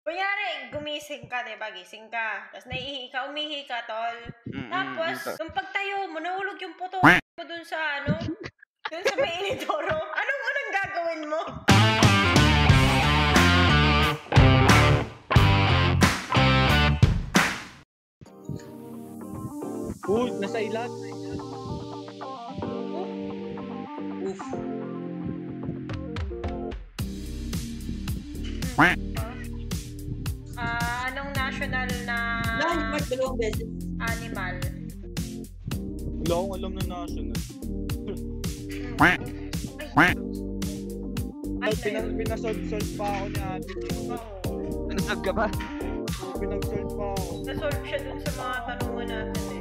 Kunyari, gumising ka, diba? Gising ka. Tapos naiihi ka, umihi ka, tol. Tapos, nung pagtayo mo, nahulog yung puto mo dun sa, dun sa may inidoro. Anong unang gagawin mo? Uy, nasa ilat. Oof. Anong national na Mark, dalawang beses. animal? Wala akong alam na national. Ay, pinasolve pa ako ni ate. Nasab ka ba? Pinag-solve pa ako. Nasolve siya dun sa mga tanungan natin eh.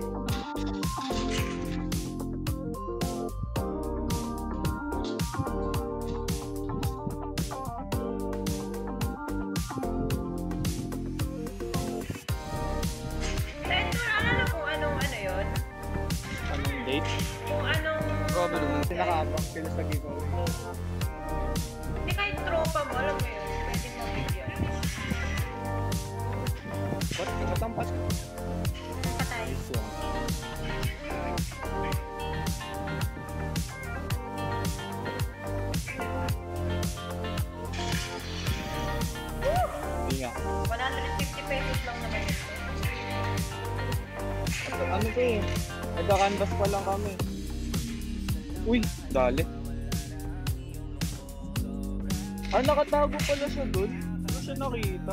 Nakabang sila sa giveaway. Hindi kahit tropa mo, alam mo yun, pwede mo bigyan. Ba't katampas ka? Patay. Hindi nga. 150 pesos lang naman ito. Ano to eh? Nagka-canvas pa lang kami. Uy, dali. Nakatago pala siya dun. Ano siya nakita?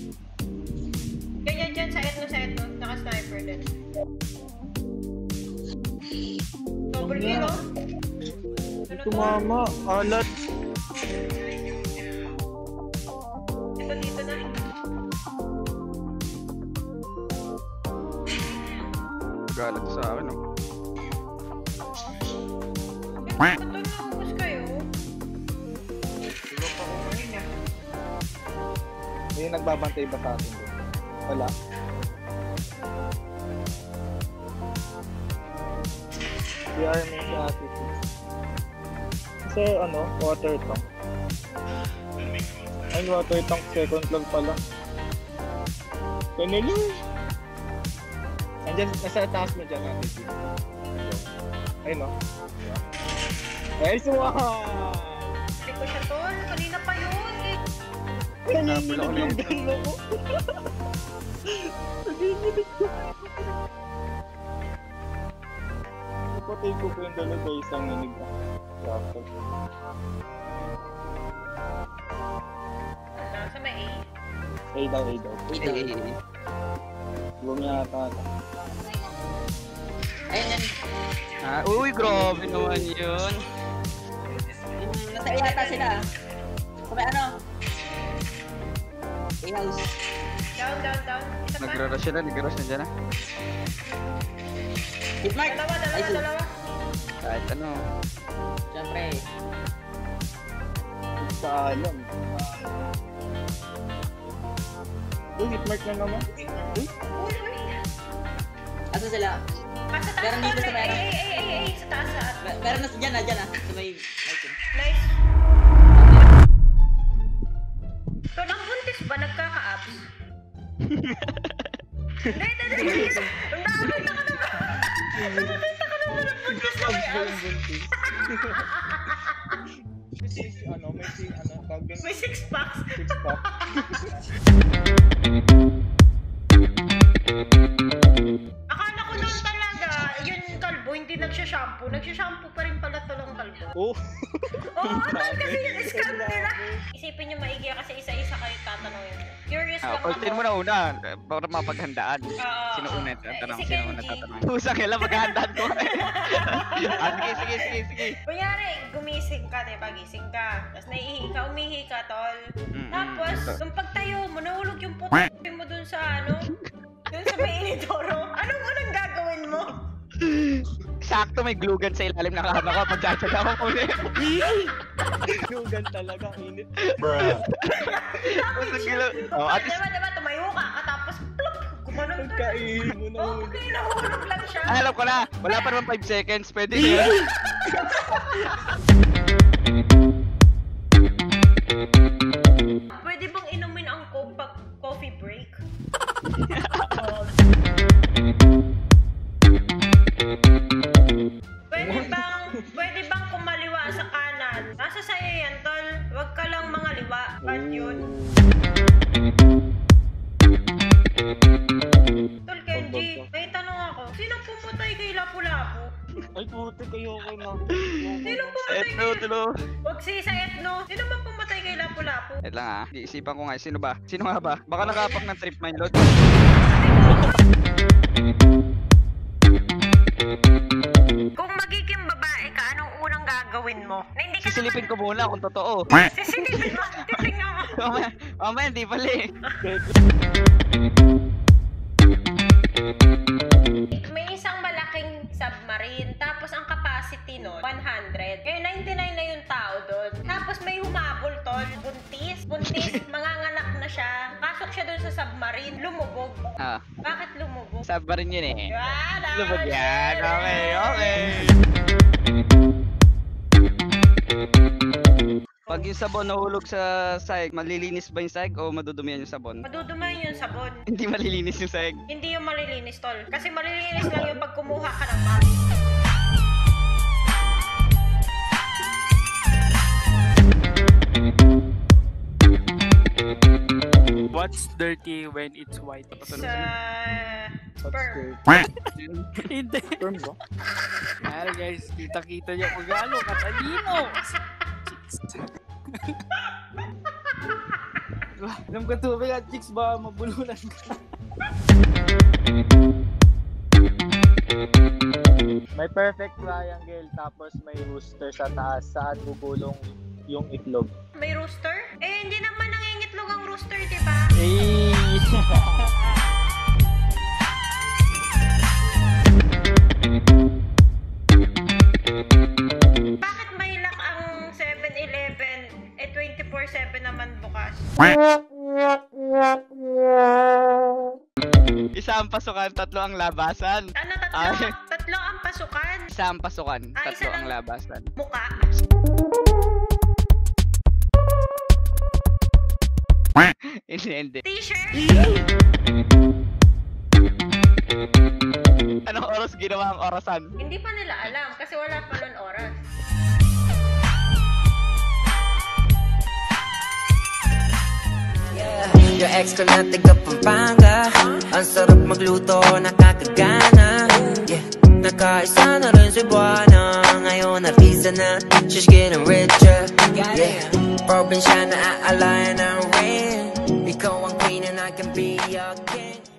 Ganyan dyan, sa etno, naka-sniper din. Double kill, oh. Tumama, alat. Dito na. Galat sa akin, oh. Ba't naubos kayo? Tulog ako ngayon eh. May nagbabantay ba sa atin doon? Wala. CR mo sa atin. Kasi water tank. Ay, water tank second lang pala. Kanalo! Andiyan, nasa taas mo dyan natin. Ayun no? Nice one! Hindi ko siya tol, kanina pa yun eh. Nanginginig yung belo ko. Nanginginig ko. Napatay ko po yung dalawa sa isang ninig na. Laptop. Nasa may A. A daw. Huwag niya ata. Ayun. Uy, grabe naman yun. Nasa yata sila. Kung may A-house. Down. Isa pa. Nagra-rush na dyan, ah. Hit Mark! Dalawa. Kahit ano. Siyempre. Huwag pa alam. Uy, hitmark na naman. Uy. Asa sila? Sa taas Meron dito sa may sa taas sa at. Meron na dyan na. Sa may lighting. Nice. So, nang buntis ba nagkaka-abs? Hindi. Nakakita ka naman. Nakakita ka naman ng buntis na may abs. May six packs. Akala ko noon talaga, yun kalbo, hindi nagsha-shampoo. Nagsha-shampoo pa rin pala talang kalbo. Oh! Oo, tol, kasi yung scam nila. Isipin nyo maigi kasi isa-isa kayo tatanungin. Curious lang ako. Pagtin mo na una, para mapaghandaan. Sino una tatanong? Si Sino una Kenji. tatanong? Pusang kailan maghahandaan ko. Sige. Kunyari, gumising ka, diba? Gising ka. Tapos naiihi ka, umihi ka, tol. Tapos, nung pagtayo mo, nahulog yung puto mo dun sa dun sa may inidoro. Anong unang gagawin mo? Sakto may glue gun sa ilalim ng kama ko. Pagtsatsaga ko ulit. Lugan talaga, init. At least, Diba, tumayo ka, tapos plop, gumanon ka. Kainin mo na Oo, okay, nahulog lang siya. alam ko na. Wala pa naman 5 seconds. Pwede yun. Pwede bang inumin ang coke pag Tulo. Huwag si Etno. Sino man pumatay kay Lapu-Lapu? Wait lang ah. Iisipan ko nga. Sino ba? Sino nga ba? Baka nakapak ng trip mine load. Kung magiging babae ka, anong unang gagawin mo? Na hindi ka Sisilipin ko muna kung totoo. Sisilipin mo. Titingnan mo. Mamaya, hindi pala eh. May isang malaking submarine, tapos ang capacity nun, 100. Ngayon, 99 na yung tao doon. Tapos may humabol, tol. Buntis, manganganak na siya. Pasok siya doon sa submarine, lumubog. Ah, Bakit lumubog? saba rin yun eh. Yan, Lubog yan. Okay, okay. Pag yung sabon nahulog sa sahig, malilinis ba yung sahig o madudumihan yung sabon? Madudumayan yung sabon. Hindi malilinis yung sahig. Hindi yung malilinis, tol. Kasi malilinis lang yung pag kumuha ka ng bag. What's dirty when it's white? Sa... What's sperm. Hindi. Sperm ba? Well guys, kita-kita niyo kung gaano katalino. Alam ko tubig at chicks ba mabulunan ka? May perfect triangle tapos may rooster sa taas. Saan gugulong yung itlog? May rooster? Eh, hindi naman nangingitlog ang rooster, di ba? Eh. Bakit may lock ang 7-Eleven? Eh, 24/7 naman bukas. Isa ang pasukan, tatlo ang labasan. Ano, Ay. tatlo ang pasukan. Isa ang pasukan, Ah, isa tatlo ang lang. labasan. Muka. Hindi. T-shirt. Anong oras ginawa ang orasan? Hindi pa nila alam kasi wala pa nun oras. Your extra na tiga Pampanga. Ang sarap magluto, nakakagana. Yeah, nakaisa na rin si Buwana. Ngayon artista na, she's getting richer. Yeah, probinsya na aalayan ng rain. Ikaw ang queen and I can be your king.